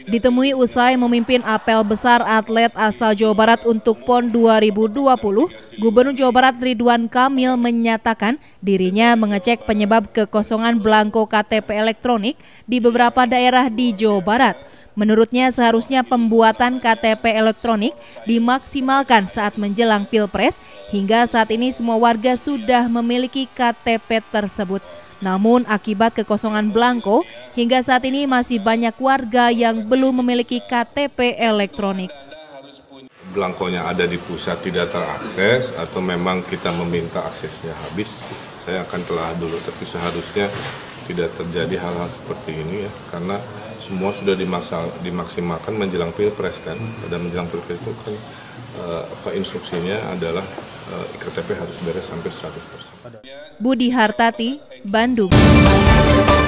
ditemui usai memimpin apel besar atlet asal Jawa Barat untuk PON 2020, Gubernur Jawa Barat Ridwan Kamil menyatakan dirinya mengecek penyebab kekosongan belangko KTP elektronik di beberapa daerah di Jawa Barat. Menurutnya seharusnya pembuatan KTP elektronik dimaksimalkan saat menjelang Pilpres, hingga saat ini semua warga sudah memiliki KTP tersebut. Namun akibat kekosongan belangko, hingga saat ini masih banyak warga yang belum memiliki KTP elektronik. Belangkonya ada di pusat tidak terakses atau memang kita meminta aksesnya habis, saya akan telah dulu. Tapi seharusnya tidak terjadi hal-hal seperti ini ya, karena semua sudah dimaksimalkan menjelang Pilpres kan. Pada menjelang Pilpres itu kan instruksinya adalah KTP harus beres hampir 100%. Budi Hartati, Bandung.